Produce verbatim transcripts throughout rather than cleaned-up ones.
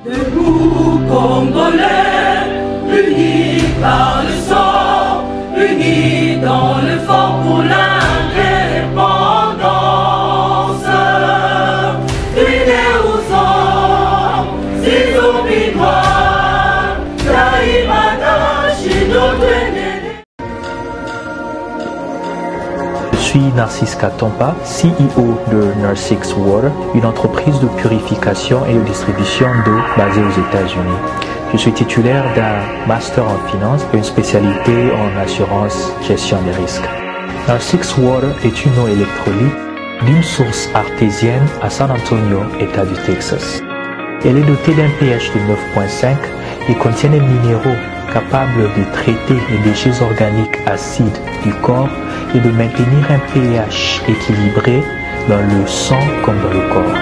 Debout Congolais, unis par le sang, unis dans l'effort pour l'indépendance. Unis aux hommes, ces hommes noirs, Taïmada, chez notre aîné. Je suis Narcisse Katompa, C E O de Narsix Water, une entreprise de purification et de distribution d'eau basée aux États-Unis. Je suis titulaire d'un master en finance et une spécialité en assurance gestion des risques. Narsix Water est une eau électrolyte d'une source artésienne à San Antonio, État du Texas. Elle est dotée d'un pH de neuf virgule cinq et contient des minéraux capables de traiter les déchets organiques acides du corps et de maintenir un pH équilibré dans le sang comme dans le corps.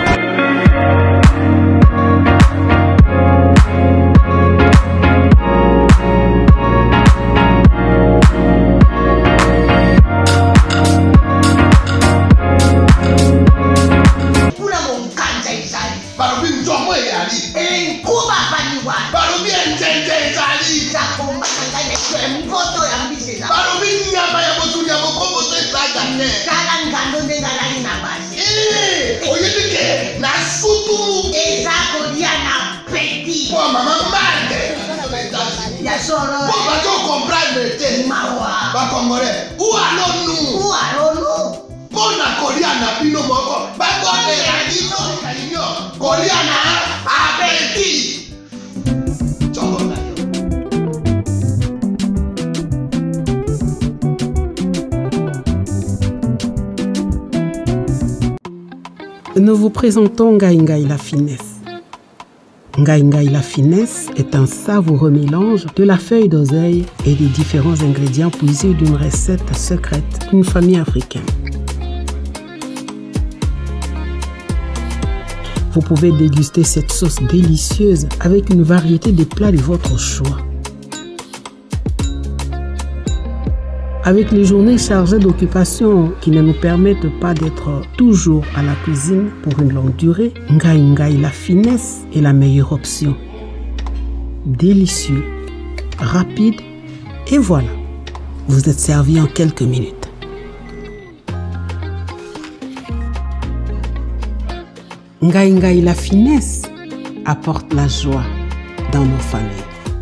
Où allons-nous? Où allons-nous? Pour la Coriana, Pino Moko, Bagote, Radino, Coriana, appétit. Nous vous présentons Ngai Ngai la finesse. Ngai Ngai la finesse est un savoureux mélange de la feuille d'oseille et des différents ingrédients puisés d'une recette secrète d'une famille africaine. Vous pouvez déguster cette sauce délicieuse avec une variété de plats de votre choix. Avec les journées chargées d'occupation qui ne nous permettent pas d'être toujours à la cuisine pour une longue durée, Ngai Ngai la finesse est la meilleure option. Délicieux, rapide et voilà, vous êtes servi en quelques minutes. Ngai Ngai la finesse apporte la joie dans nos familles.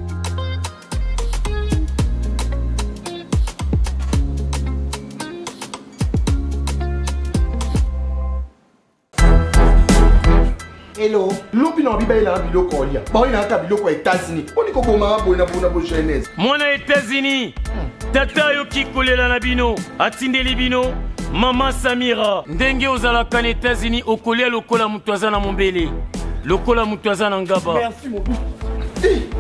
Hello, lupi na biba ila biloko olia. Ba ina ka biloko États-Unis. Oni ko boma bona bona bo jeunesse. Mwana États-Unis. Tata yo kikolela na bino, atindeli bino. Mama Samira, ndenge ozalaka na États-Unis okolia lokola mutu aza na mombele. Lokola mutu aza na ngaba. Merci mon bout. Hey.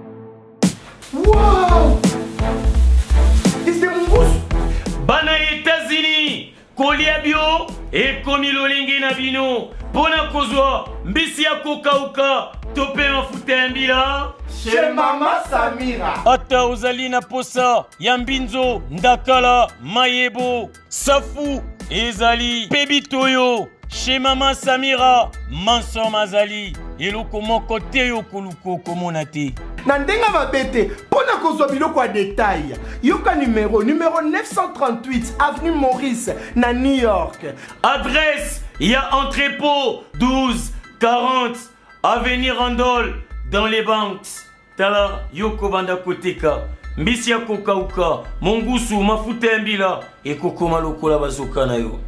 Wow! C'est mon bout. Bana États-Unis, kolia bio e komi lolingi na bino. Pona kozwa mbisi ya kokauka tope mafuta ya mbila chez Mama Samira. Ata ozali na posa ya mbinzo ndakala mayebo safu ezali pebitoyo chez Mama Samira manso mazali eloko moko te yo koluko komona te. Na ndenga mabete pona kozwa biloko ya détail yoka numéro numéro neuf cent trente-huit avenue Maurice na New York. Adresse il y a entrepôt douze quarante avenue Randol dans les banques. Tala yoko banda koteka mbisi ya kokauka mongusu mafuta ya mbila ekokoma lokola bazoka na yo.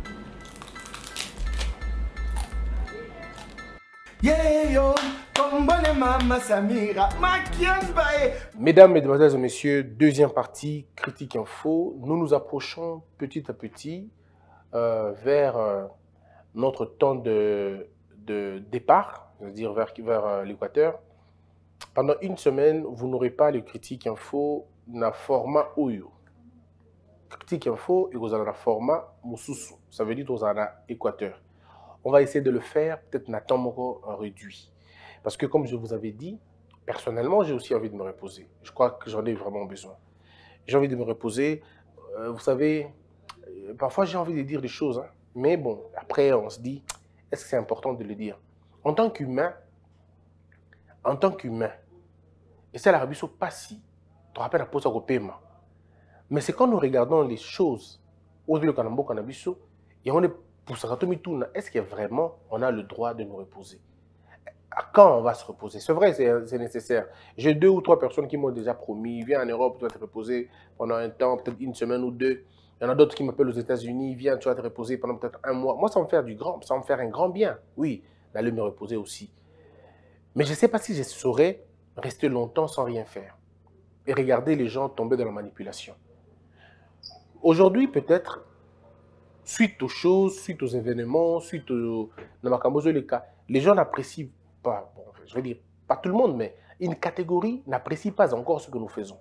Yeah, yo. Mama Samira. Mesdames, Mesdemoiselles et Messieurs, deuxième partie, Critique Info. Nous nous approchons petit à petit euh, vers euh, notre temps de, de départ, c'est-à-dire vers, vers euh, l'Équateur. Pendant une semaine, vous n'aurez pas le Critique Info dans le format Oyo. Critique Info et vous avez le format Moussousou. Ça veut dire que vous avez l'Équateur. On va essayer de le faire peut-être dans un temps réduit. Parce que comme je vous avais dit, personnellement, j'ai aussi envie de me reposer. Je crois que j'en ai vraiment besoin. J'ai envie de me reposer. Euh, vous savez, euh, parfois j'ai envie de dire des choses. Hein, mais bon, après on se dit, est-ce que c'est important de le dire? En tant qu'humain, en tant qu'humain, et ça, l'Arabie Saoudite, pas si, tu te rappelles la pose au paiement. Mais c'est quand nous regardons les choses, au lieu qu'on a beaucoup en Arabie Saoudite, et on est pour ça, est-ce que vraiment on a le droit de nous reposer? Quand on va se reposer? C'est vrai, c'est nécessaire. J'ai deux ou trois personnes qui m'ont déjà promis, viens en Europe, tu vas te reposer pendant un temps, peut-être une semaine ou deux. Il y en a d'autres qui m'appellent aux États-Unis, viens, tu vas te reposer pendant peut-être un mois. Moi, ça va me faire du grand, ça va me faire un grand bien, oui, d'aller me reposer aussi. Mais je ne sais pas si je saurais rester longtemps sans rien faire et regarder les gens tomber dans la manipulation. Aujourd'hui, peut-être, suite aux choses, suite aux événements, suite aux... les gens n'apprécient pas, bon, je veux dire, pas tout le monde, mais une catégorie n'apprécie pas encore ce que nous faisons.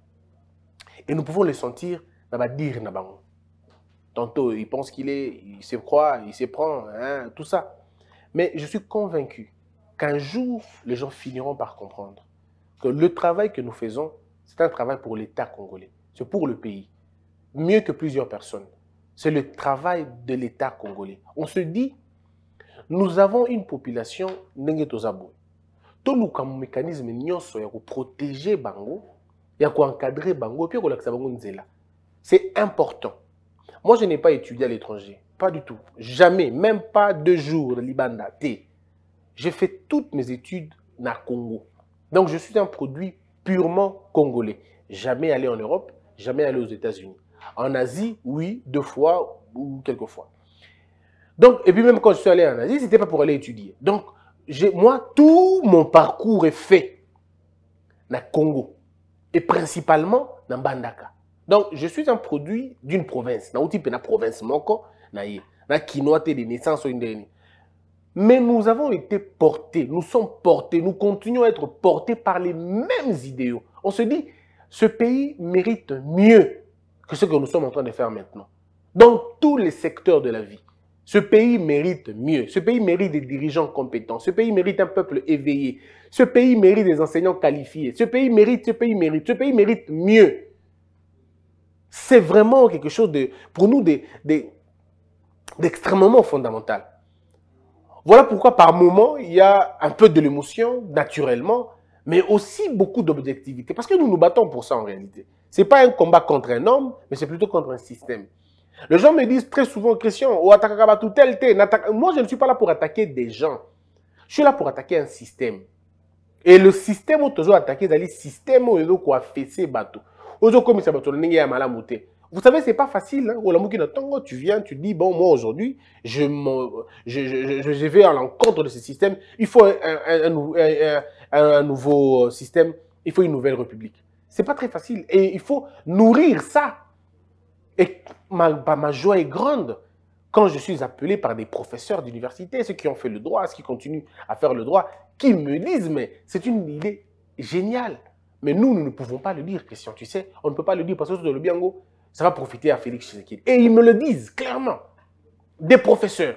Et nous pouvons le sentir dans la dire. Tantôt, il pense qu'il est, il se croit, il se prend, hein, tout ça. Mais je suis convaincu qu'un jour, les gens finiront par comprendre que le travail que nous faisons, c'est un travail pour l'État congolais. C'est pour le pays. Mieux que plusieurs personnes. C'est le travail de l'État congolais. On se dit, nous avons une population nengetozabo. Tout nous comme mécanisme nyonso ya ko protéger bango, ya ko encadrer bango, puis ko lakisa bango nzela. C'est important. Moi, je n'ai pas étudié à l'étranger. Pas du tout. Jamais. Même pas deux jours de Libanda. J'ai fait toutes mes études na Congo. Donc, je suis un produit purement congolais. Jamais allé en Europe, jamais allé aux États-Unis. En Asie, oui, deux fois ou quelques fois. Donc, et puis même quand je suis allé en Asie, ce n'était pas pour aller étudier. Donc, moi, tout mon parcours est fait na Congo. Et principalement dans Bandaka. Donc, je suis un produit d'une province. Na type na province moko, na ye, na kinoate de naissance ou une. Mais nous avons été portés, nous sommes portés, nous continuons à être portés par les mêmes idéaux. On se dit, ce pays mérite mieux que ce que nous sommes en train de faire maintenant. Dans tous les secteurs de la vie. Ce pays mérite mieux. Ce pays mérite des dirigeants compétents. Ce pays mérite un peuple éveillé. Ce pays mérite des enseignants qualifiés. Ce pays mérite, ce pays mérite, ce pays mérite mieux. C'est vraiment quelque chose de, pour nous d'extrêmement fondamental. Voilà pourquoi par moment, il y a un peu de l'émotion, naturellement, mais aussi beaucoup d'objectivité. Parce que nous nous battons pour ça en réalité. Ce n'est pas un combat contre un homme, mais c'est plutôt contre un système. Les gens me disent très souvent, Christian, moi je ne suis pas là pour attaquer des gens. Je suis là pour attaquer un système. Et le système où tu as attaqué, c'est le système où tu as fait ces bateaux. Vous savez, ce n'est pas facile. Hein? Tu viens, tu dis, bon, moi aujourd'hui, je, je, je, je vais à l'encontre de ce système. Il faut un, un, un, un, un nouveau système. Il faut une nouvelle république. Ce n'est pas très facile. Et il faut nourrir ça. Et ma, ma joie est grande quand je suis appelé par des professeurs d'université, ceux qui ont fait le droit, ceux qui continuent à faire le droit, qui me disent, mais c'est une idée géniale. Mais nous, nous ne pouvons pas le dire, Christian, tu sais. On ne peut pas le dire parce que sur le Biango, ça va profiter à Félix Tshisekedi. Et ils me le disent clairement. Des professeurs.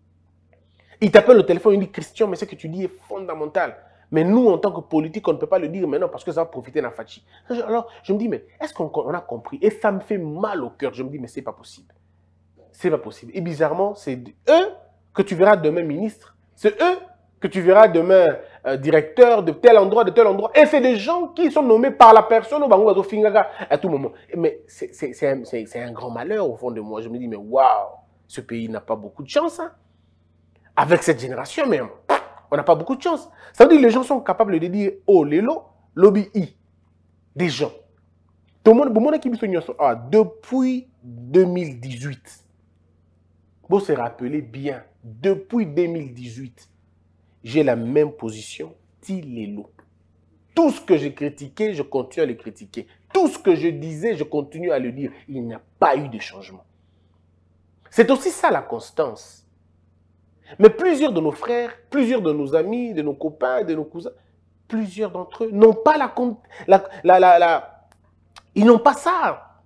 Ils t'appellent au téléphone, ils disent, Christian, mais ce que tu dis est fondamental. Mais nous, en tant que politique, on ne peut pas le dire maintenant parce que ça va profiter à Fachi. Alors, je me dis, mais est-ce qu'on a compris? Et ça me fait mal au cœur. Je me dis, mais c'est pas possible. C'est pas possible. Et bizarrement, c'est eux que tu verras demain ministre. C'est eux que tu verras demain euh, directeur de tel endroit, de tel endroit. Et c'est des gens qui sont nommés par la personne au Bango Fingaga à tout moment. Mais c'est un, un grand malheur au fond de moi. Je me dis, mais waouh, ce pays n'a pas beaucoup de chance. Hein? Avec cette génération même, on n'a pas beaucoup de chance. Ça veut dire que les gens sont capables de dire, oh, lélo, lobby I. Des gens. Tout le monde qui ah, depuis deux mille dix-huit, vous se rappelez bien, depuis deux mille dix-huit, j'ai la même position, Tilélo. Tout ce que j'ai critiqué, je continue à le critiquer. Tout ce que je disais, je continue à le dire. Il n'y a pas eu de changement. C'est aussi ça la constance. Mais plusieurs de nos frères, plusieurs de nos amis, de nos copains, de nos cousins, plusieurs d'entre eux n'ont pas la, la, la, la, la... Ils n'ont pas ça.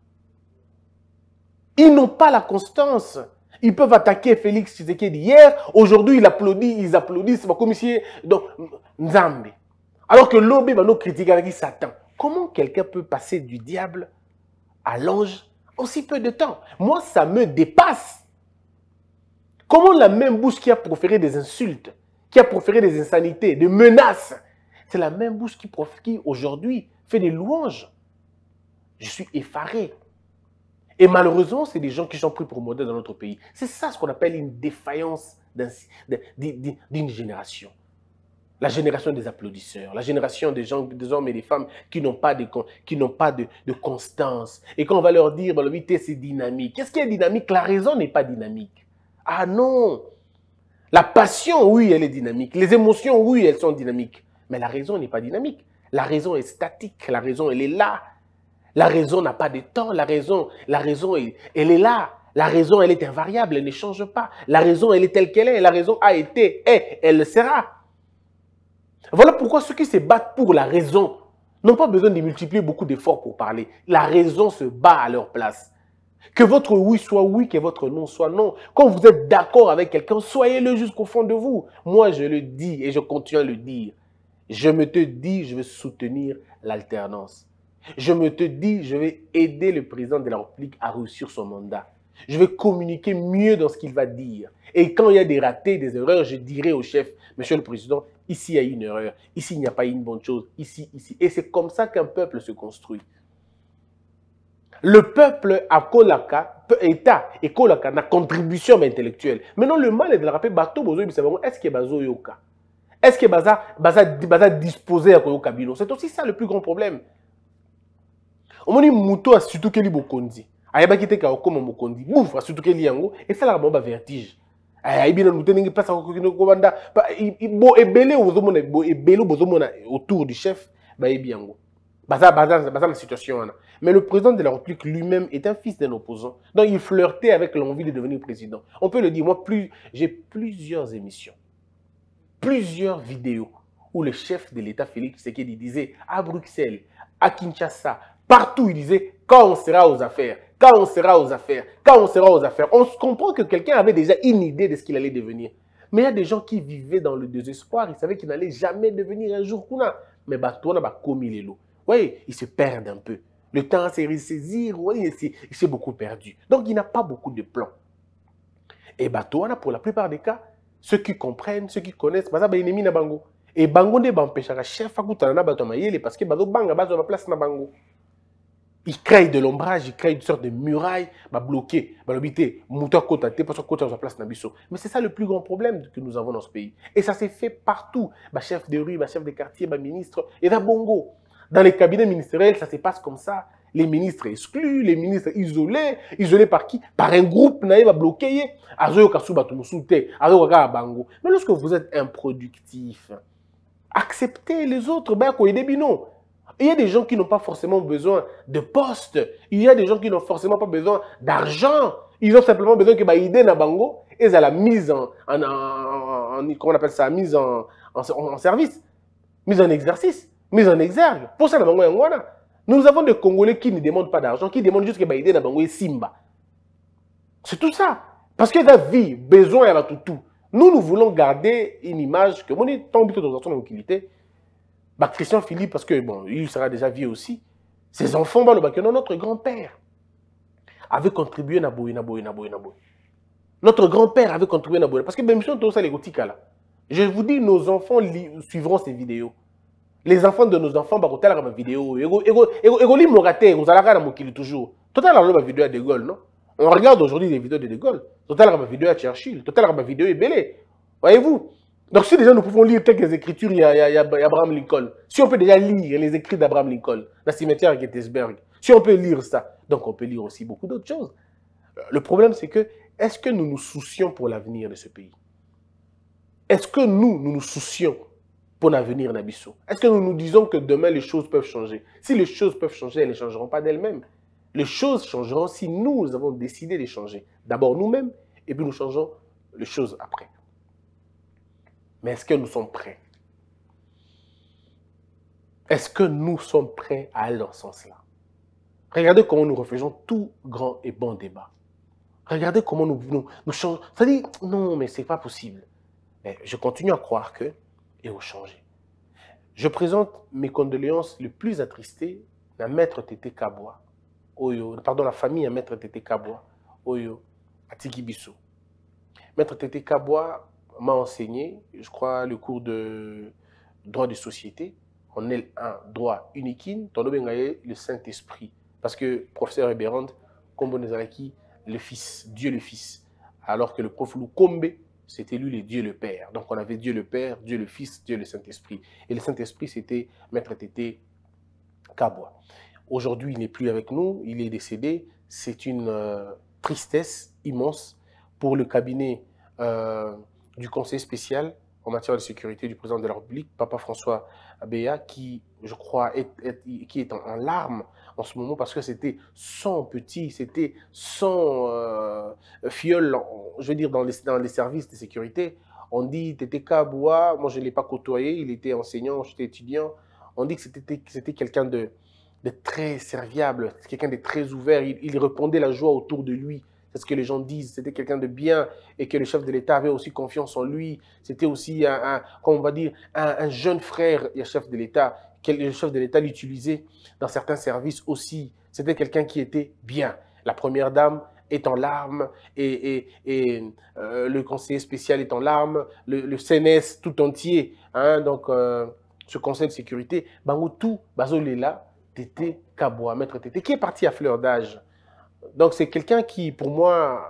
Ils n'ont pas la constance. Ils peuvent attaquer Félix Tshisekedi hier. Aujourd'hui, il applaudit, ils applaudissent. Comme si, donc, Nzambe. Alors que l'Obé va nous critiquer avec Satan. Comment quelqu'un peut passer du diable à l'ange en si peu de temps? Moi, ça me dépasse. Comment la même bouche qui a proféré des insultes, qui a proféré des insanités, des menaces, C'est la même bouche qui, qui aujourd'hui, fait des louanges. Je suis effaré. Et malheureusement, c'est des gens qui sont pris pour modèle dans notre pays. C'est ça ce qu'on appelle une défaillance d'une génération. La génération des applaudisseurs, la génération des gens, des hommes et des femmes qui n'ont pas, de, qui n'ont pas de, de constance. Et quand on va leur dire, bah, c'est dynamique. Qu'est-ce qui est dynamique? La raison n'est pas dynamique. Ah non! La passion, oui, elle est dynamique. Les émotions, oui, elles sont dynamiques. Mais la raison n'est pas dynamique. La raison est statique. La raison, elle est là. La raison n'a pas de temps. La raison, la raison elle, elle est là. La raison, elle est invariable. Elle ne change pas. La raison, elle est telle qu'elle est. La raison a été, est, elle le sera. Voilà pourquoi ceux qui se battent pour la raison n'ont pas besoin de multiplier beaucoup d'efforts pour parler. La raison se bat à leur place. Que votre oui soit oui, que votre non soit non. Quand vous êtes d'accord avec quelqu'un, soyez-le jusqu'au fond de vous. Moi, je le dis et je continue à le dire. Je me te dis, je vais soutenir l'alternance. Je me te dis, je vais aider le président de la République à réussir son mandat. Je vais communiquer mieux dans ce qu'il va dire. Et quand il y a des ratés, des erreurs, je dirai au chef, Monsieur le Président, ici il y a une erreur, ici il n'y a pas une bonne chose, ici, ici. Et c'est comme ça qu'un peuple se construit. Le peuple a Kolaka, État et Kolaka, na contribution intellectuelle. Maintenant, le mal est de la rappeler, bateau, est-ce qu'il y a Bazo Yoka? Est-ce qu'il y a Baza disposé à Koyoka Bino? C'est aussi ça le plus grand problème. On dit Mouto a surtout qu'il y a Bokondi. Ayaba qui était comme Mokondi. Bouf, a surtout qu'il y a Yango. Et ça, la bombe vertige. Ayaba nous tenons pas ça. Il bo ebele autour du chef. Ba ebiango. Baza baza baza la situation. Mais le président de la République lui-même est un fils d'un opposant. Donc il flirtait avec l'envie de devenir président. On peut le dire. Moi, plus j'ai plusieurs émissions, plusieurs vidéos où le chef de l'État, Félix Tshisekedi, disait à Bruxelles, à Kinshasa, partout, il disait, quand on sera aux affaires, quand on sera aux affaires, quand on sera aux affaires, on se comprend que quelqu'un avait déjà une idée de ce qu'il allait devenir. Mais il y a des gens qui vivaient dans le désespoir, ils savaient qu'ils n'allaient jamais devenir un jour Kuna. Mais bah, toi, on a commis les lots. Oui, ils se perdent un peu. Le temps s'est ressaisir, oui, il s'est beaucoup perdu. Donc, il n'a pas beaucoup de plans. Et bah, toi, pour la plupart des cas, ceux qui comprennent, ceux qui connaissent, bah, ça, bah, ennemi na bango. Et bango ne ba empêcher la chef à couper na bato mayele parce que bazo banga bazo la place na bango. Il crée de l'ombrage, il crée une sorte de muraille, bah bloqué, bah l'obité, mouton côté té parce que côté la place na biso. Mais c'est ça le plus grand problème que nous avons dans ce pays. Et ça s'est fait partout. Bah chef de rue, bah chef de quartier, bah ministre et là bongo. Dans les cabinets ministériels, ça se passe comme ça. Les ministres exclus, les ministres isolés, isolés par qui? Par un groupe naïf à bloquer. Azoyo kasuba tumusute, azoyo kaka bango. Mais lorsque vous êtes improductif, acceptez les autres, ben, quoi, des binons. Il y a des gens qui n'ont pas forcément besoin de poste. Il y a des gens qui n'ont forcément pas besoin d'argent. Ils ont simplement besoin que l'idée na bango et à la mise en, en, en, en, comment on appelle ça, mise en, en, en service, mise en exercice, mise en exergue. Pour ça, na bango yangwana. Nous avons des Congolais qui ne demandent pas d'argent, qui demandent juste que l'idée na bango est simba. C'est tout ça. Parce que la vie, besoin, il y a tout tout. Nous, nous voulons garder une image que, mon est tombé dans son tranquillité. Bah, Christian Philippe, parce que, bon, il sera déjà vieux aussi. Ses enfants, bah, le bac, notre grand-père avait contribué à Boy, à Boy, à Boy, à Boy. Notre grand-père avait contribué à Boy. Parce que, même si on tout ça, les gothiques, là. Je vous dis, nos enfants suivront ces vidéos. Les enfants de nos enfants, bah, quand ils ma vidéo, ego, ego, ego, ego, li moraté, vous allez regarder mon toujours. Total, alors, ma vidéo à De Gaulle, non? On regarde aujourd'hui les vidéos de De Gaulle. Total, ma vidéo à Churchill. Total, ma vidéo est belle. Voyez-vous? Donc, si déjà nous pouvons lire quelques écritures, il y a, il y a, il y a Abraham Lincoln. Si on peut déjà lire les écrits d'Abraham Lincoln, dans le cimetière à Gettysburg, si on peut lire ça, donc on peut lire aussi beaucoup d'autres choses. Le problème, c'est que, est-ce que nous nous soucions pour l'avenir de ce pays? Est-ce que nous, nous nous soucions pour l'avenir d'Abisso? Est-ce que nous nous disons que demain, les choses peuvent changer? Si les choses peuvent changer, elles ne changeront pas d'elles-mêmes. Les choses changeront si nous, nous avons décidé de changer. D'abord nous-mêmes, et puis nous changeons les choses après. Mais est-ce que nous sommes prêts? Est-ce que nous sommes prêts à aller dans ce sens-là? Regardez comment nous refaisons tout grand et bon débat. Regardez comment nous, nous, nous changeons. Ça dit, non, mais ce n'est pas possible. Mais je continue à croire que, et au changer. Je présente mes condoléances les plus attristées à Maître Tété Kabwa. Oyo, pardon, la famille à Maître Tété Kabwa. Oyo, à Tikibiso. Maître Tété Kabwa m'a enseigné, je crois, le cours de, droit de société, on est un droit unique, le Saint-Esprit. Parce que professeur Eberand, comme on est le Fils, Dieu le Fils. Alors que le prof Lukombe, c'était lui le Dieu le Père. Donc on avait Dieu le Père, Dieu le Fils, Dieu le Saint-Esprit. Et le Saint-Esprit, c'était Maître Tété Kabwa. Aujourd'hui, il n'est plus avec nous, il est décédé. C'est une euh, tristesse immense pour le cabinet euh, du Conseil spécial en matière de sécurité du président de la République, Papa François Béa, qui, je crois, est, est, qui est en, en larmes en ce moment parce que c'était son petit, c'était son euh, fiole, je veux dire, dans les, dans les services de sécurité. On dit, Tété Kabwa, moi je ne l'ai pas côtoyé, il était enseignant, j'étais étudiant. On dit que c'était quelqu'un de, de très serviable, quelqu'un de très ouvert, il, il répondait la joie autour de lui. C'est ce que les gens disent, c'était quelqu'un de bien et que le chef de l'État avait aussi confiance en lui. C'était aussi, un, un, comment on va dire, un, un jeune frère, le chef de l'État, que le chef de l'État l'utilisait dans certains services aussi. C'était quelqu'un qui était bien. La première dame est en larmes et, et, et euh, le conseiller spécial est en larmes, le, le C N S tout entier, hein, donc euh, ce conseil de sécurité, Bangoutou, Bazolela, Tété Kabwa, Maître Tété, qui est parti à fleur d'âge. Donc c'est quelqu'un qui, pour moi,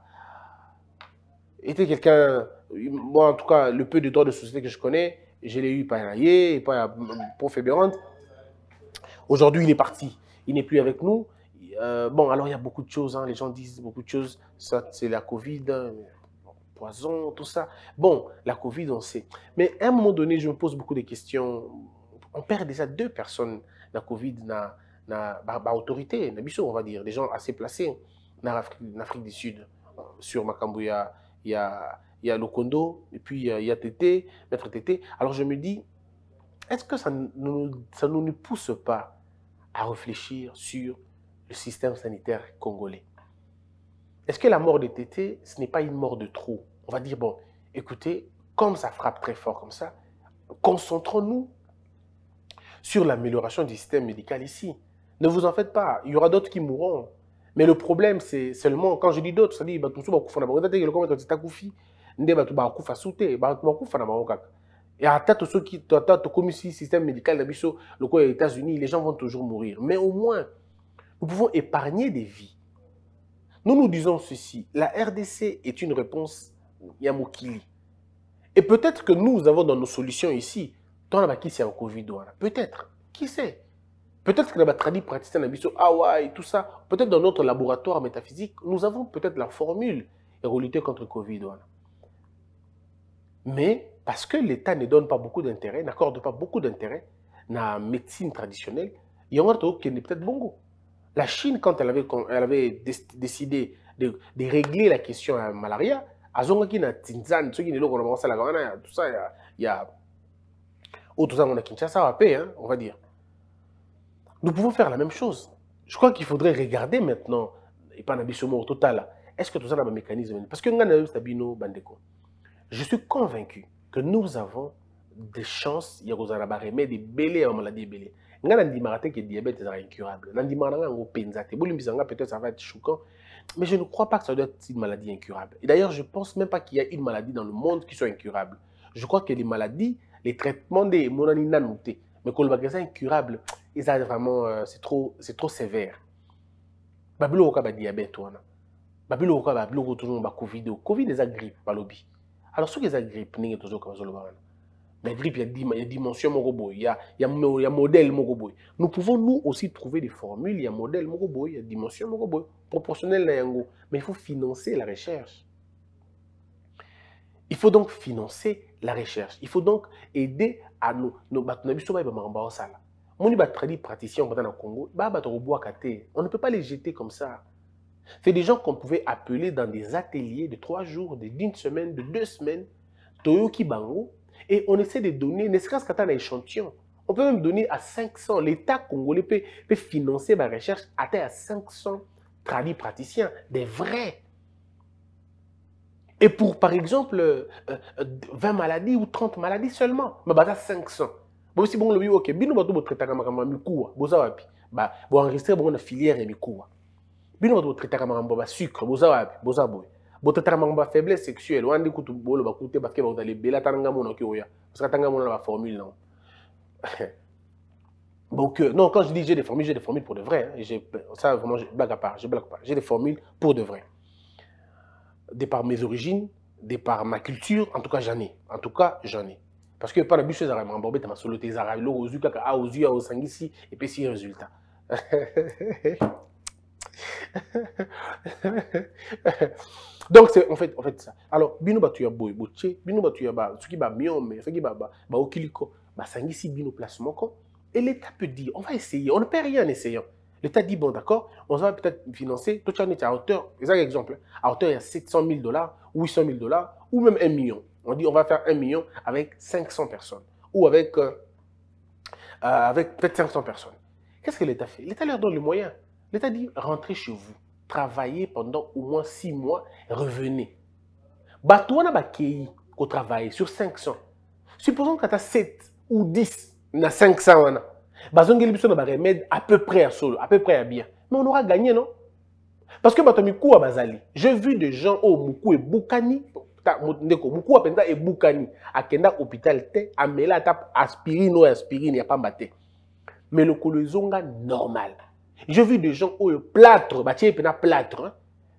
était quelqu'un, moi en tout cas, le peu de droits de société que je connais, je l'ai eu par Naye, par Prof Eberand. Aujourd'hui, il est parti, il n'est plus avec nous. Euh, bon, alors il y a beaucoup de choses, hein, les gens disent beaucoup de choses, ça c'est la Covid, hein, poison, tout ça. Bon, la Covid, on sait. Mais à un moment donné, je me pose beaucoup de questions. On perd déjà deux personnes, la Covid, na, na, ba, ba autorité, na biso, on va dire, des gens assez placés en Afrique, en Afrique du Sud. Sur Makambo, il y a, il y a, il y a Lokondo, et puis il y a Tété, Maître Tété. Alors je me dis, est-ce que ça ne nous, ça nous pousse pas à réfléchir sur le système sanitaire congolais? Est-ce que la mort de Tété, ce n'est pas une mort de trop? On va dire, bon, écoutez, comme ça frappe très fort comme ça, concentrons-nous sur l'amélioration du système médical ici. Ne vous en faites pas, il y aura d'autres qui mourront. Mais le problème, c'est seulement, quand je dis d'autres, ça dit, et à tête ceux qui attendent comme si le système médical aux États-Unis, les gens vont toujours mourir. Mais au moins, nous pouvons épargner des vies. Nous nous disons ceci, la R D C est une réponse Yamokili. Et peut-être que nous avons dans nos solutions ici, c'est un Covid, peut-être, qui sait? Peut-être que dans la tradition praticien, et tout ça, peut-être dans notre laboratoire métaphysique, nous avons peut-être la formule pour lutter contre le Covid. Mais parce que l'État ne donne pas beaucoup d'intérêt, n'accorde pas beaucoup d'intérêt à la médecine traditionnelle, il y a un autre qui n'est peut-être bon. La Chine, quand elle avait, elle avait décidé de, de régler la question à la malaria, à Zonga na Tinzan, ceux qui ne l'ont pas commencé à la Ghana, tout ça, il y a. Oh, tout ça, on a Kinshasa à paix, hein, on va dire. Nous pouvons faire la même chose. Je crois qu'il faudrait regarder maintenant, et pas au total, est-ce que tout ça a un mécanisme? Parce que je suis convaincu que nous avons des chances, il y a des bélés à la maladie bélé. Il y a des maladies que le diabète est incurable. Peut-être ça va être choquant, mais je ne crois pas que ça doit être une maladie incurable. Et d'ailleurs, je ne pense même pas qu'il y a une maladie dans le monde qui soit incurable. Je crois que les maladies, les traitements des maladies nanotés, mais que le magasin incurable, vraiment, euh, c'est trop, c'est trop sévère. Babilo oka ba diabète wana. Babilo oka ba bilo toujours ba Covid, Covid des grippe ba lobby. Alors ceux qui ont grippe ninge toujours comme ça le wana. Mais grippe il y a dimension moko il y a il y a il y a modèle moko. Nous pouvons nous aussi trouver des formules, il y a modèle moko il y a dimension moko proportionnelle na yango, mais il faut financer la recherche. Il faut donc financer la recherche. Il faut donc aider à nous nos batunabiso ba ba mamba sala. On est traduit praticien au Congo, on ne peut pas les jeter comme ça. C'est des gens qu'on pouvait appeler dans des ateliers de trois jours, d'une semaine, de deux semaines, Toyoki Bango, et on essaie de donner, ne serait-ce qu'à un échantillon. On peut même donner à cinq cents. L'État congolais peut, peut financer ma recherche à cinq cents traduits praticiens, des vrais. Et pour, par exemple, euh, vingt maladies ou trente maladies seulement, mais bah, cinq cents. Bon, si bon, le ok, bino bato bo traiter kama kama mikuwa, boza wapi, ba bo enregistrer bon na filière et mikuwa. Bino bato bo traiter kama kama ba sucre, boza wapi, boza boy. Bo traiter kama kama faiblesse sexuelle, wandi kutu bolo ba kute ba ke ba dali bela tanga mona ki oya. Parce que tanga mona ba formule non. Donc, euh, non, quand je dis j'ai des formules, j'ai des formules pour de vrai. Hein. Ça, vraiment, blague à part, je blague pas. J'ai des formules pour de vrai. De par mes origines, de par ma culture, en tout cas, j'en ai. En tout cas, j'en ai. Parce que par la bûche, ça m'a embobé, ma solo, tes arabes, aux yeux, aux yeux, aux sanguissi, et puis si, résultat. Donc, c'est en fait, en fait ça. Alors, bino batu ya boy, boche, bino batu ya ba, ce qui ba mieux, mais ce qui ba ba, ba okiliko, ba sanguissi bino placement quoi. Et l'État peut dire, on va essayer, on ne perd rien en essayant. L'État dit, bon, d'accord, on va peut-être financer, tout ça, à hauteur, exact exemple, à hauteur, il y a sept cent mille dollars, huit cent mille dollars, ou même un million. On dit, on va faire un million avec cinq cents personnes, ou avec, euh, euh, avec peut-être cinq cents personnes. Qu'est-ce que l'État fait? L'État leur donne le moyen. L'État dit, rentrez chez vous, travaillez pendant au moins six mois, revenez. Batouana bakei, qu'on travaille sur cinq cents. Supposons que tu as sept ou dix. Na cinq cents wana. Bazongeli biso na ba remède à peu près à solo, à peu près à bien. Mais on aura gagné non? Parce que batomiku a bazali. J'ai vu des gens au muku et bukani, ta ndeko muku apenda et bukani, akenda hôpital te, amela tap aspirine ou aspirine y a pas maté. Mais le colosonga normal. J'ai vu des gens au plâtre, batie pena plâtre.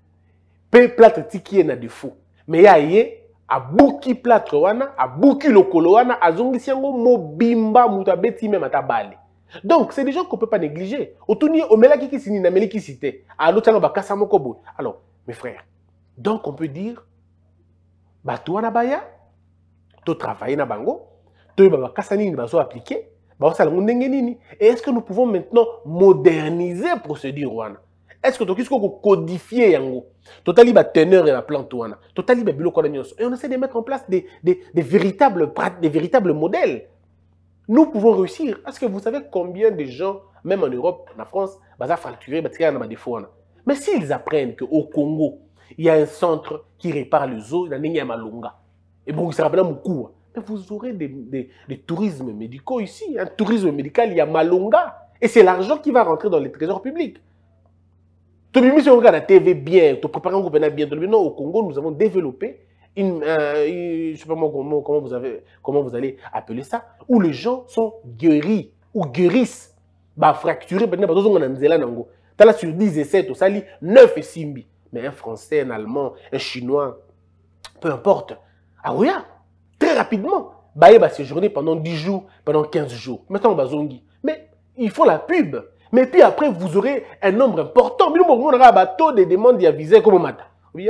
Pe plâtre tiki na défaut. Mais ya yé a buki plâtre wana, a buki lokolo wana, a zongisi yango mobimba mutabeti même atabale. Donc, c'est des gens qu'on ne peut pas négliger. Autouni, omela kiki sini na meli kisi te. A l'autre tanga bakasa moko boy. Alors, mes frères, donc on peut dire, batou wana baya, to travailler na bango, to bakasa nini baso appliquer, ba sala ndenge nini. Et est-ce que nous pouvons maintenant moderniser la procédure wana? Est-ce que tu as codifié yango? Totali ba teneur et la plante wana. Totali ba bilo kolonioso. Et on essaie de mettre en place des, des, des, véritables, des véritables modèles. Nous pouvons réussir. Est-ce que vous savez combien de gens, même en Europe, en France, bah, ça fracturé, bah, des défauts. Mais s'ils apprennent qu'au Congo, il y a un centre qui répare les os, il y a Malunga. Et bon, ça rappelle beaucoup. Mais vous aurez des, des, des tourismes médicaux ici. Un tourisme médical, il y a Malunga. Et c'est l'argent qui va rentrer dans les trésors publics. Si on regarde la T V bien, tu prépares un groupe bien. Non, au Congo, nous avons développé une, euh, une, je ne sais pas comment, comment, vous avez, comment vous allez appeler ça, où les gens sont guéris ou guérissent, bah, fracturés. Tu as sur dix et sept, tu as neuf et simbi. Mais un Français, un Allemand, un Chinois, peu importe. Ah oui, très rapidement. Bah, il va séjourner pendant dix jours, pendant quinze jours. Maintenant, on va zongi. Mais il faut la pub. Mais puis après, vous aurez un nombre important. Mais nous, on aura un bateau de demandes à viser comme matin. Mais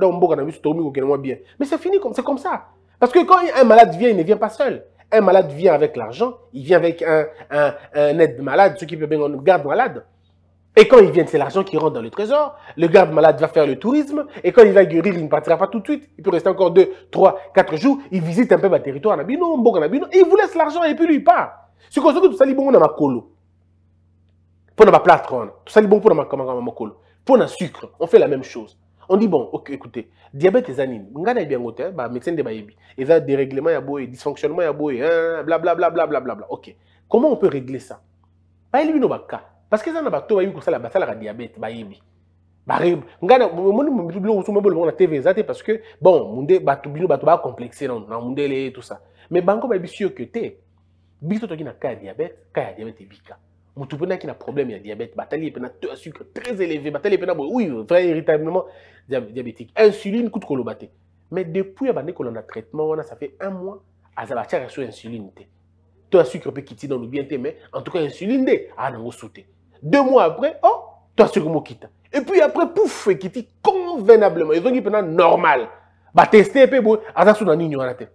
c'est fini, c'est comme ça. Parce que quand un malade vient, il ne vient pas seul. Un malade vient avec l'argent, il vient avec un, un, un aide malade, ceux qui peuvent bien un garde malade. Et quand il vient, c'est l'argent qui rentre dans le trésor. Le garde malade va faire le tourisme. Et quand il va guérir, il ne partira pas tout de suite. Il peut rester encore deux, trois, quatre jours. Il visite un peu le territoire. Et il vous laisse l'argent et puis lui, il part. C'est comme ça que tout ça, il bon, on a ma colo. Pour ma plâtre, tout ça, il bon pour ma colo. Pour le sucre, on fait la même chose. On dit, bon, ok, écoutez, diabète et anines, on a bien goûté, bah, médecin de baïbi, et ça, dérèglement, il y a beau, dysfonctionnement, il y a beau, blablabla, blablabla. Ok. Comment on peut régler ça? Pas éliminer nos cas. Parce que ça n'a pas tout, comme ça, la bataille à diabète, baïbi. Bah, on a on a T V, parce que, bon, on a un complexé, on a tout ça. Mais, banco, baïbi, sûr que t'es, biso toki na cas diabète, cas diabète et bika. Moutou pena qui a un problème, il y a diabète, bataille pena un sucre très élevé, bataille pena oui, vrai irritablement diabétique. Insuline coûte kolobaté. Mais depuis qu'on a traitement, ça fait un mois, à ça va tirer sur insuline. Tu as sucre peut quitter dans le bien mais en tout cas insuline ah non sauté. Deux mois après, oh, tu as sucre mo quitte. Et puis après pouf, quitte convenablement. Ils ont dit pena normal. Bah tester peu bon, à ça sous na nini wana te.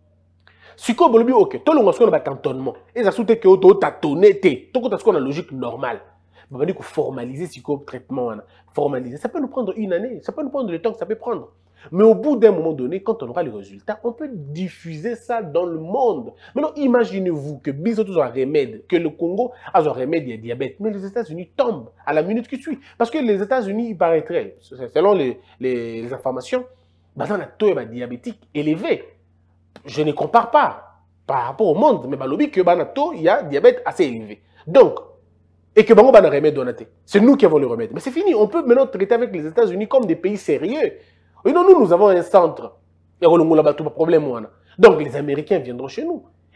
Siko bolobi ok, to longo siko na cantonnement. Et ça soute que to tâtonner té, to ko ta siko na logique normale. Bah dit que formaliser siko traitement formaliser, ça peut nous prendre une année, ça peut nous prendre le temps que ça peut prendre. Mais au bout d'un moment donné, quand on aura les résultats, on peut diffuser ça dans le monde. Maintenant, imaginez-vous que Biso a un remède, que le Congo a un remède, il y a diabète, mais les États-Unis tombent à la minute qui suit. Parce que les États-Unis, il paraîtrait, selon les, les, les informations, bah, on a un taux diabétique élevé. Je ne compare pas par rapport au monde, mais balobi que banato il y a diabète assez élevé. Donc, et que bango bana remède donaté. C'est nous qui avons le remède. Mais c'est fini, on peut maintenant traiter avec les États-Unis comme des pays sérieux. Et non, nous, nous avons un centre. Et on a pas de problème. Donc, les Américains viendront chez nous.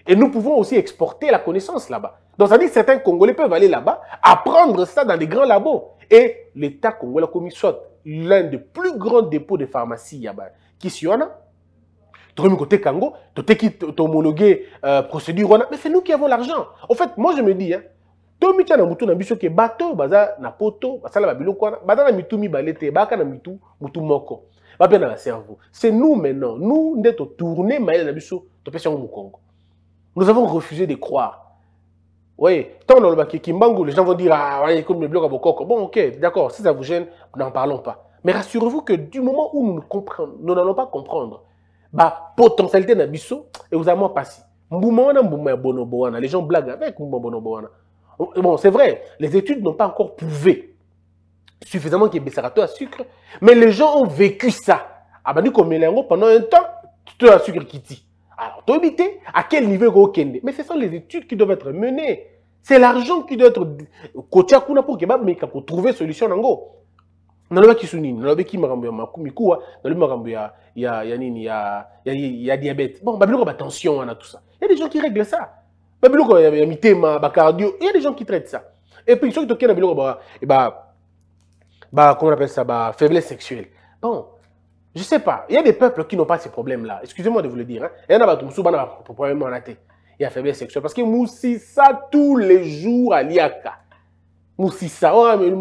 Et nous pouvons aussi exporter la connaissance là-bas. Donc, ça dit que certains Congolais peuvent aller là-bas, apprendre ça dans des grands labos. Et l'État congolais a commis soit l'un des plus grands dépôts de pharmacie là-bas. Qui s'y en a? Tu as côté Kango, tu as homologué la procédure. Mais c'est nous qui avons l'argent. En fait, moi je me dis, hein, Tomi tcha na mutu na biso ke bateau, baza na poto, basala babilo kwa, baza na mitu mi balete, baka na mitu, mutu moko. Ba bien dans le cerveau. C'est nous maintenant, nous, nous sommes tournés, mais na biso, tu peux au Congo. Nous avons refusé de croire. Oui, tant dans le bac Kimbangu, les gens vont dire, ah, ouais, comme le bloc à Bokoko. Bon, ok, d'accord, si ça vous gêne, n'en parlons pas. Mais rassurez-vous que du moment où nous ne comprenons, nous n'allons pas comprendre, bah, potentialité na biso, et vous allez passer. Les gens blaguent avec Bonoboana. Bon, c'est vrai, les études n'ont pas encore prouvé suffisamment qu'il y ait Bessarato à sucre, mais les gens ont vécu ça. Ah, bah, nous, comme pendant un temps, tu as sucre qui dit. Alors, tu éviter à quel niveau il. Mais ce sont les études qui doivent être menées. C'est l'argent qui doit être coaché pour pour trouver solution. Dans le qui sunini, dans le qui marambo ya makumikuwa, dans le marambo ya ya ya nini ya ya ya diabète. Bon, babiloko ba tension on a tout ça. Il y a des gens qui règlent ça. Babiloko ya mitema, ba cardio, il y a des gens qui traitent ça. Et puis ceux qui toquent na babiloko ba et ba ba comment on appelle ça, ba faiblesse sexuelle. Bon, je sais pas, il y a des peuples qui n'ont pas ces problèmes là. Excusez-moi de vous le dire hein. Il y en a ba tumsu bana problème en athée. Il y a faiblesse sexuelle parce que moussi ça tous les jours à Liaka. Moussissa,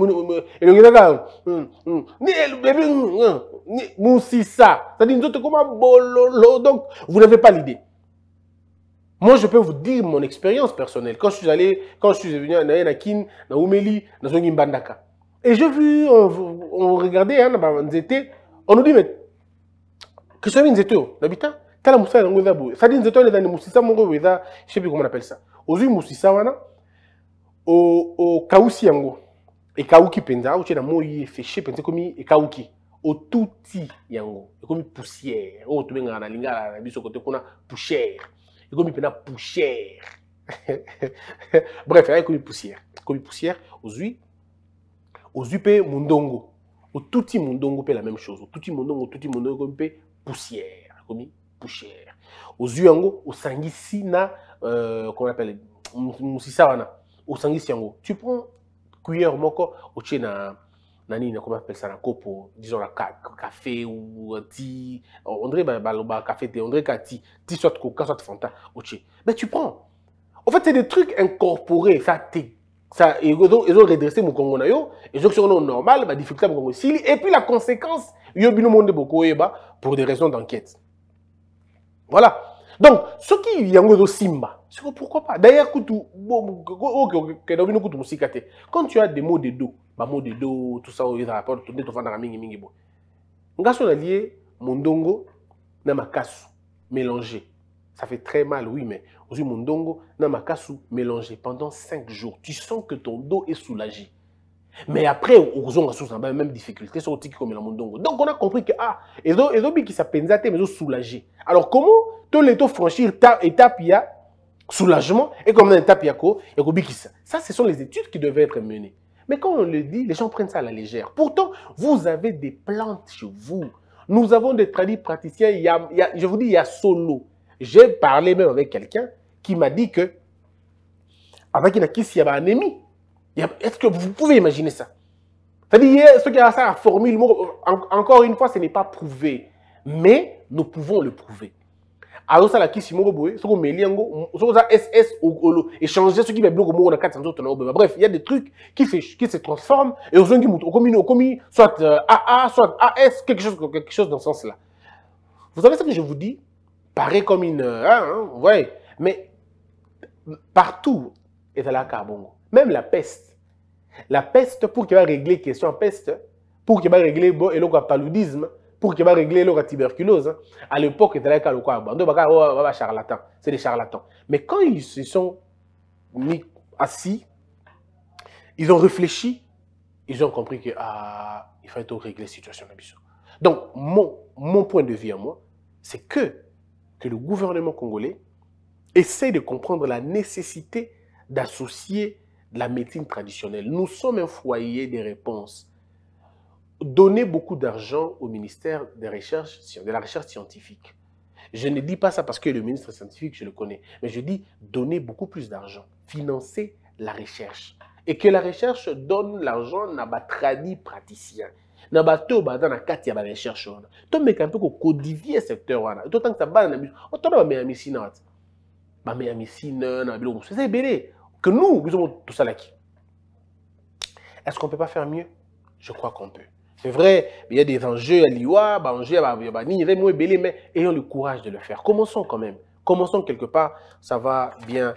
Moussissa, ça dit nous autres comme bololo, donc vous n'avez pas l'idée. Moi, je peux vous dire mon expérience personnelle. Quand je suis allé, quand je suis venu à Nakin, à Oumeli, dans un Mbandaka, et j'ai vu, on, on regardait, hein, on nous dit, mais que ce soit une zéto, l'habitant, t'as la moussa, ça dit une zéto, les moussissa, mon gros, je sais plus comment on appelle ça. Aux yeux moussissa, voilà. Au au kausi yango et kauki penza ou tena moyi féché penza komi et kauki au touti yango et komi poussière o to benga na lingala na biso côté kuna poussière et komi pena poussière bref il komi poussière komi poussière aux huit aux huit pe mundongo au touti mundongo pe la même chose au touti mundongo touti mundongo komi pe poussière komi poussière aux huit yango au sangisi na euh, comment on appelle musisa wana au sangisi yango tu prends cuillère moko au tchena nani comment on appelle ça na copo disons la café ou ti on dirait ba ba café on dirait kati ti soit coca soit fanta au tché mais tu prends en fait c'est des trucs incorporés ça t'es ça ils ont ils ont redressé mon Congo na yo ils ont sur normal ba difficulté mon Congo et puis la conséquence yo bino monde beaucoup eba pour des raisons d'enquête voilà. Donc, ce qui y a simba, c'est pourquoi pas. D'ailleurs, quand tu as des mots de dos, des mots de dos, tout ça, il y a rapport tout le temps dans la mingi mingi bo. Ngaso na lié mondongo na makasu mélangé. Ça fait très mal, oui, mais aussi mondongo na makasu mélangé pendant cinq jours. Tu sens que ton dos est soulagé. Mais après, on a la même difficulté sur le ticket comme le mondongo. Donc, on a compris que, ah, et les qui s'appellent mais ils sont soulagés. Alors, comment tous les taux franchir étape, il y a soulagement, et comme dans l'étape, il y a quoi? Ça, ce sont les études qui devaient être menées. Mais quand on le dit, les gens prennent ça à la légère. Pourtant, vous avez des plantes chez vous. Nous avons des tradis praticiens, il y a, il y a, je vous dis, il y a solo. J'ai parlé même avec quelqu'un qui m'a dit que, avec une acquis, il y avait un anémie. Est-ce que vous pouvez imaginer ça? C'est-à-dire, ce qui a ça, la formule, encore une fois, ce n'est pas prouvé. Mais nous pouvons le prouver. Alors, ça, la qui si moi, ce qu'on met liango, ce qu'on a S S ou échanger ce qui va bloquer au quatre cents autres. Bref, il y a des trucs qui se, qui se transforment et aux gens qui montent au commun, au commun, soit A A, soit A S, quelque chose, quelque chose dans ce sens-là. Vous savez ce que je vous dis? Paraît comme une, hein, hein, ouais, mais partout est à la carbone. Même la peste. La peste, pour qu'il va régler la question peste, pour qu'il va régler le paludisme, pour qu'il va régler la tuberculose, à l'époque, c'était là le quoi. Charlatan. C'est des charlatans. Mais quand ils se sont mis assis, ils ont réfléchi, ils ont compris que ah, il fallait régler la situation. Donc, mon, mon point de vue à moi, c'est que, que le gouvernement congolais essaie de comprendre la nécessité d'associer la médecine traditionnelle. Nous sommes un foyer des réponses. Donnez beaucoup d'argent au ministère des recherches, de la recherche scientifique. Je ne dis pas ça parce que le ministre scientifique, je le connais. Mais je dis donner beaucoup plus d'argent. Financer la recherche. Et que la recherche donne l'argent à des tradis praticiens. Na bato ba dans kati ya ba recherche wana to meka un peu ko codifier secteur wana to tant que ça ba na biso o to na ba médecine na ba médecine na bilo c'est belé que nous nous avons tout ça là qui est-ce qu'on peut pas faire mieux? Je crois qu'on peut. C'est vrai, il y a des enjeux à l'I W A, enjeux à Bani, mais ayons le courage de le faire. Commençons quand même. Commençons quelque part, ça va bien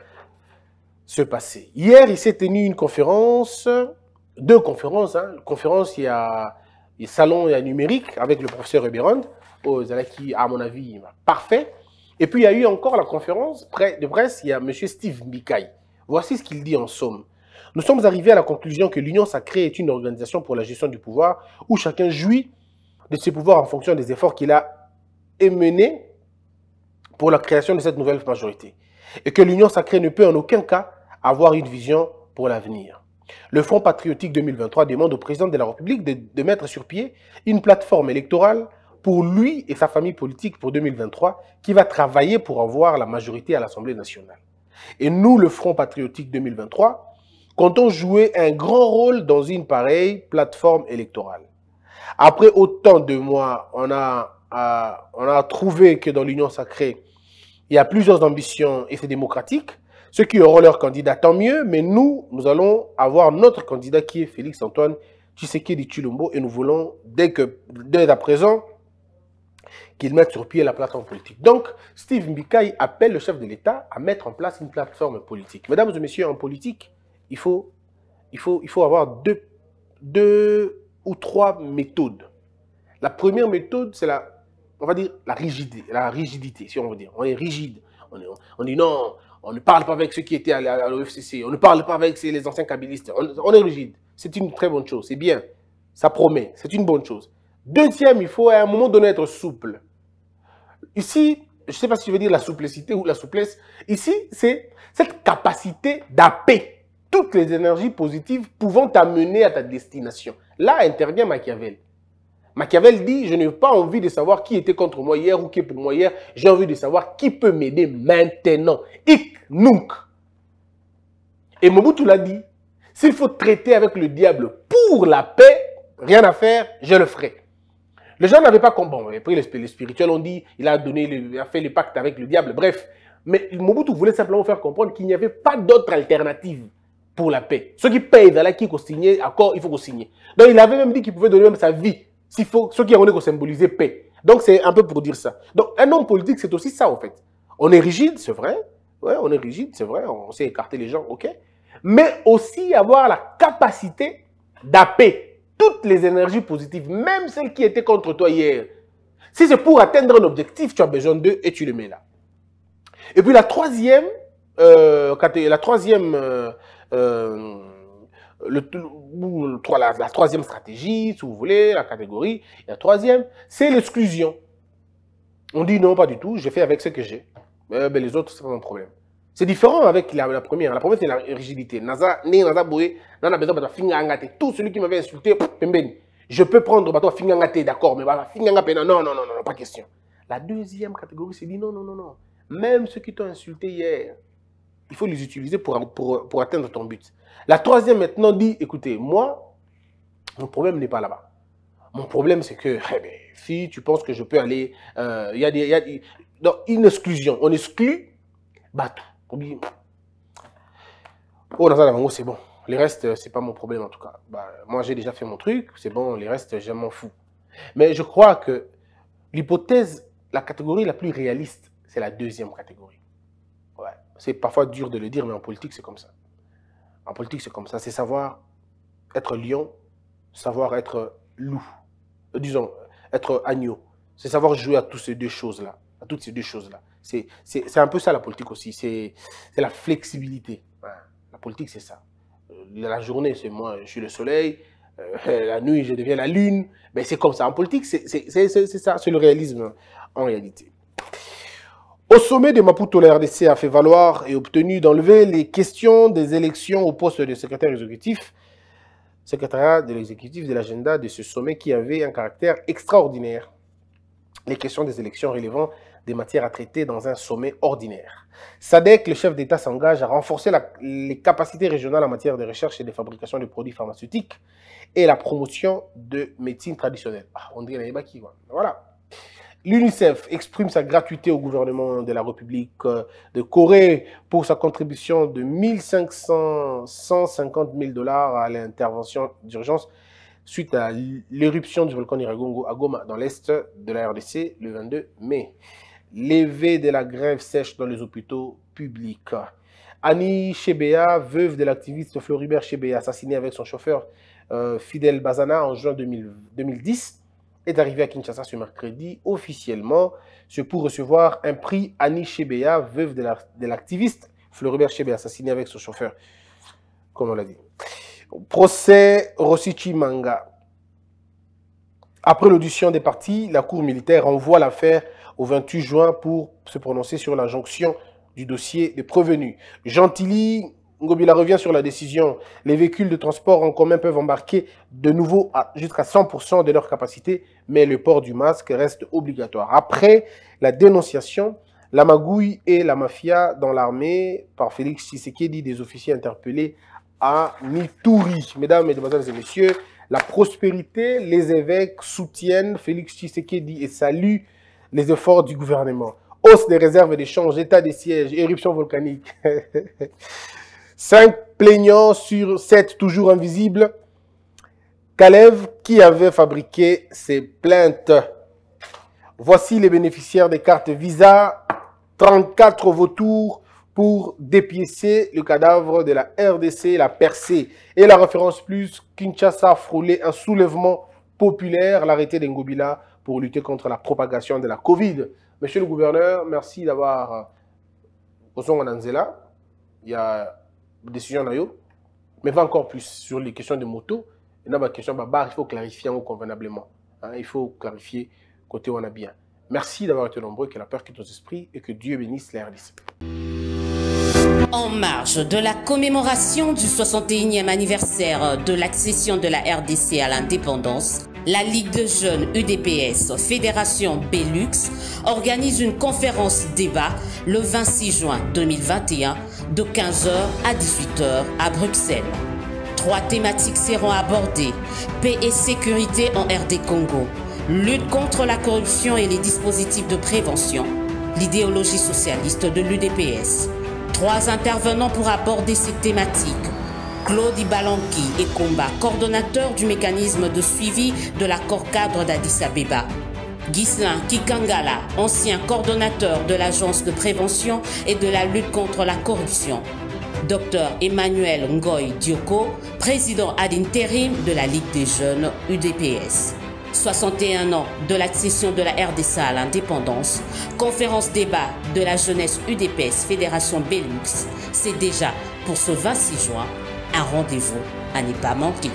se passer. Hier, il s'est tenu une conférence, deux conférences. Hein. Conférence, il y a le salon il y a numérique avec le professeur Eberon, qui, à mon avis, parfait. Et puis, il y a eu encore la conférence de presse, il y a M. Steve Mbikai. Voici ce qu'il dit en somme. Nous sommes arrivés à la conclusion que l'Union sacrée est une organisation pour la gestion du pouvoir où chacun jouit de ses pouvoirs en fonction des efforts qu'il a menés pour la création de cette nouvelle majorité. Et que l'Union sacrée ne peut en aucun cas avoir une vision pour l'avenir. Le Front patriotique deux mille vingt-trois demande au président de la République de, de mettre sur pied une plateforme électorale pour lui et sa famille politique pour deux mille vingt-trois qui va travailler pour avoir la majorité à l'Assemblée nationale. Et nous, le Front patriotique deux mille vingt-trois, comptons jouer un grand rôle dans une pareille plateforme électorale. Après autant de mois, on a, euh, on a trouvé que dans l'Union sacrée, il y a plusieurs ambitions et c'est démocratique. Ceux qui auront leur candidat, tant mieux, mais nous, nous allons avoir notre candidat qui est Félix Antoine Tshisekedi Tshilombo et nous voulons, dès, que, dès à présent, qu'il mette sur pied la plateforme politique. Donc, Steve Mbikai appelle le chef de l'État à mettre en place une plateforme politique. Mesdames et messieurs, en politique, il faut, il faut, il faut avoir deux, deux ou trois méthodes. La première méthode, c'est la, on va dire, la rigidité, la rigidité, si on veut dire. On est rigide. On, est, on dit non, on ne parle pas avec ceux qui étaient à l'O F C C, on ne parle pas avec les anciens kabylistes. On, on est rigide. C'est une très bonne chose, c'est bien. Ça promet, c'est une bonne chose. Deuxième, il faut à un moment donné être souple. Ici, je ne sais pas si je veux dire la souplicité ou la souplesse. Ici, c'est cette capacité d'apper toutes les énergies positives pouvant t'amener à ta destination. Là intervient Machiavel. Machiavel dit, je n'ai pas envie de savoir qui était contre moi hier ou qui est pour moi hier. J'ai envie de savoir qui peut m'aider maintenant. Hic nunc. Et Mobutu l'a dit, s'il faut traiter avec le diable pour la paix, rien à faire, je le ferai. Les gens n'avaient pas compris. Après, les spirituels ont dit, il a, donné le, il a fait le pacte avec le diable, bref. Mais Mobutu voulait simplement faire comprendre qu'il n'y avait pas d'autre alternative pour la paix. Ceux qui payent dans la qui ont signé, accord, il faut qu'on signe. Donc il avait même dit qu'il pouvait donner même sa vie, s'il faut, ceux qui ont symbolisé paix. Donc c'est un peu pour dire ça. Donc un homme politique, c'est aussi ça en fait. On est rigide, c'est vrai. Ouais, on est rigide, c'est vrai. On sait écarter les gens, ok. Mais aussi avoir la capacité d'apper toutes les énergies positives, même celles qui étaient contre toi hier. Si c'est pour atteindre un objectif, tu as besoin d'eux et tu les mets là. Et puis la troisième, euh, la troisième, euh, euh, le, le, la, la troisième stratégie, si vous voulez, la catégorie, la troisième, c'est l'exclusion. On dit non, pas du tout, je fais avec ce que j'ai. Mais ben, les autres, c'est pas mon problème. C'est différent avec la, la première. La première, c'est la rigidité. Naza, né, naza, boé, nana besoin de finga angate. Tout celui qui m'avait insulté, pembeni. Je peux prendre bateau finga angate, d'accord, mais bah, finga angate, non, non, non, non, non, pas question. La deuxième catégorie, c'est dit non, non, non, non. Même ceux qui t'ont insulté hier, il faut les utiliser pour, pour, pour atteindre ton but. La troisième maintenant dit, écoutez, moi, mon problème n'est pas là-bas. Mon problème, c'est que, eh bien, si tu penses que je peux aller, il euh, y a des, y a, donc, une exclusion. On exclut, bateau. Oh, dans c'est bon. Les restes, c'est pas mon problème en tout cas. Bah, moi, j'ai déjà fait mon truc, c'est bon, les restes, je m'en fous. Mais je crois que l'hypothèse, la catégorie la plus réaliste, c'est la deuxième catégorie. Ouais. C'est parfois dur de le dire, mais en politique, c'est comme ça. En politique, c'est comme ça. C'est savoir être lion, savoir être loup. Euh, disons, être agneau. C'est savoir jouer à toutes ces deux choses-là. À toutes ces deux choses-là. C'est un peu ça la politique aussi. C'est la flexibilité. Ouais. La politique, c'est ça. La journée, c'est moi, je suis le soleil. Euh, la nuit, je deviens la lune. Mais c'est comme ça. En politique, c'est ça. C'est le réalisme en réalité. Au sommet de Maputo, la R D C a fait valoir et obtenu d'enlever les questions des élections au poste de secrétaire exécutif, secrétariat de l'exécutif de l'agenda de ce sommet qui avait un caractère extraordinaire. Les questions des élections relevant des matières à traiter dans un sommet ordinaire. S A D C, le chef d'État, s'engage à renforcer la, les capacités régionales en matière de recherche et de fabrication de produits pharmaceutiques et la promotion de médecine traditionnelle. Ah, on dirait les quoi. Voilà. L'UNICEF exprime sa gratuité au gouvernement de la République de Corée pour sa contribution de mille cinq cents, cent cinquante mille dollars à l'intervention d'urgence suite à l'éruption du volcan Nyiragongo à Goma, dans l'est de la R D C, le vingt-deux mai. Levée de la grève sèche dans les hôpitaux publics. Annie Chebea, veuve de l'activiste Floribert Chebea, assassinée avec son chauffeur euh, Fidel Bazana en juin deux mille dix, est arrivée à Kinshasa ce mercredi officiellement. C'est pour recevoir un prix Annie Chebea, veuve de l'activiste Floribert Chebea, assassinée avec son chauffeur, comme on l'a dit. Procès Rosichi Manga. Après l'audition des parties, la Cour militaire renvoie l'affaire au vingt-huit juin pour se prononcer sur l'injonction du dossier des prévenus. Gentilly Ngobila revient sur la décision. Les véhicules de transport en commun peuvent embarquer de nouveau jusqu'à cent pour cent de leur capacité, mais le port du masque reste obligatoire. Après la dénonciation, la magouille et la mafia dans l'armée par Félix Tshisekedi, des officiers interpellés à Nitouri. Mesdames, Mesdemoiselles et Messieurs, la prospérité, les évêques soutiennent Félix Tshisekedi et saluent les efforts du gouvernement. Hausse des réserves d'échange, état des sièges, éruption volcanique. Cinq plaignants sur sept toujours invisibles. Kalev qui avait fabriqué ces plaintes. Voici les bénéficiaires des cartes Visa. trente-quatre vautours pour dépiécer le cadavre de la R D C, la percée. Et la référence plus, Kinshasa a frôlé un soulèvement populaire, l'arrêté d'Ngobila pour lutter contre la propagation de la Covid. Monsieur le gouverneur, merci d'avoir posé en Anzela. Il y a une décision nayo, mais va encore plus sur les questions de moto. Il y a une question, il faut clarifier convenablement. Hein, il faut clarifier côté où on a bien. Merci d'avoir été nombreux, que la peur quitte nos esprits et que Dieu bénisse la R D C. En marge de la commémoration du soixante et unième anniversaire de l'accession de la R D C à l'indépendance, la Ligue de jeunes U D P S Fédération Belux organise une conférence débat le vingt-six juin deux mille vingt et un de quinze heures à dix-huit heures à Bruxelles. Trois thématiques seront abordées: paix et sécurité en R D Congo, lutte contre la corruption et les dispositifs de prévention, l'idéologie socialiste de l'U D P S. Trois intervenants pour aborder ces thématiques: Claude Ibalanki et Komba, coordonnateur du mécanisme de suivi de l'accord cadre d'Addis Abeba; Ghislain Kikangala, ancien coordonnateur de l'agence de prévention et de la lutte contre la corruption; Docteur Emmanuel Ngoy Dioko, président ad intérim de la Ligue des jeunes U D P S. soixante et un ans de l'accession de la R D C à l'indépendance, conférence débat de la jeunesse U D P S Fédération Belux, c'est déjà pour ce vingt-six juin un rendez-vous à ne pas manquer.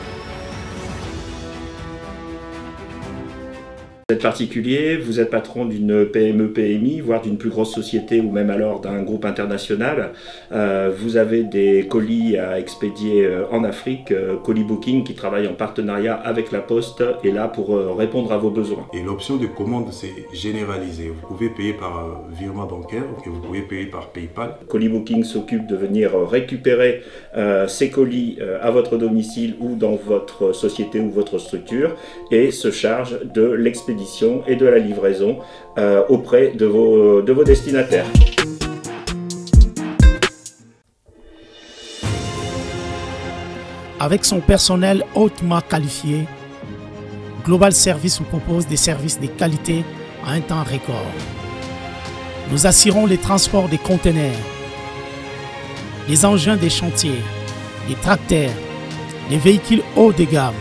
Vous êtes particulier, vous êtes patron d'une P M E P M I, voire d'une plus grosse société ou même alors d'un groupe international. Euh, vous avez des colis à expédier en Afrique. Colis Booking, qui travaille en partenariat avec la Poste, est là pour répondre à vos besoins. Et l'option de commande, c'est généralisé. Vous pouvez payer par virement bancaire et vous pouvez payer par PayPal. Colis Booking s'occupe de venir récupérer euh, ces colis euh, à votre domicile ou dans votre société ou votre structure et se charge de l'expédition et de la livraison euh, auprès de vos, de vos destinataires. Avec son personnel hautement qualifié, Global Service vous propose des services de qualité à un temps record. Nous assurons les transports des conteneurs, les engins des chantiers, les tracteurs, les véhicules haut de gamme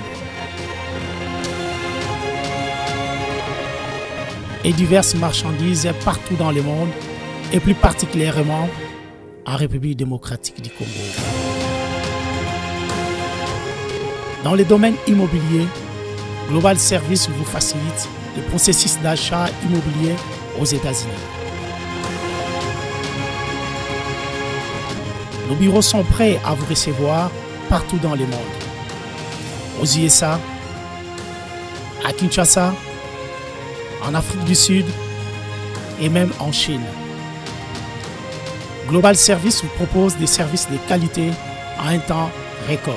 et diverses marchandises partout dans le monde et plus particulièrement en République démocratique du Congo. Dans le domaine immobilier, Global Service vous facilite le processus d'achat immobilier aux États-Unis. Nos bureaux sont prêts à vous recevoir partout dans le monde. Aux U S A, à Kinshasa, en Afrique du Sud et même en Chine. Global Service vous propose des services de qualité en un temps record.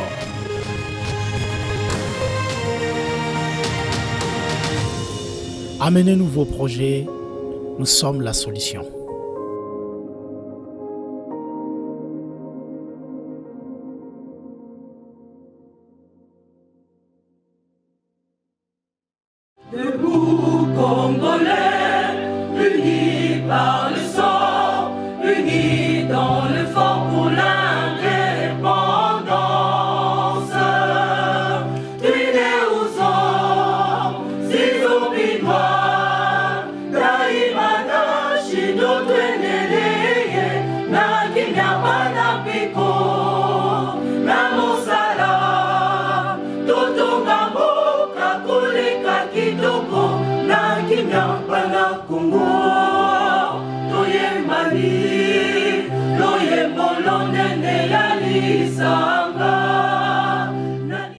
Amenez-nous vos projets, nous sommes la solution. Debout Congolais, unis par le sang, unis dans le fort pour l'indépendance. Unis aux hommes, si oubliés, daimana shido tweneleye, na kinyabana piko, na mosala, totonga mboka koleka kitoko, na kinyabana Kongo, toyembani, loyembolo nene ya lisa.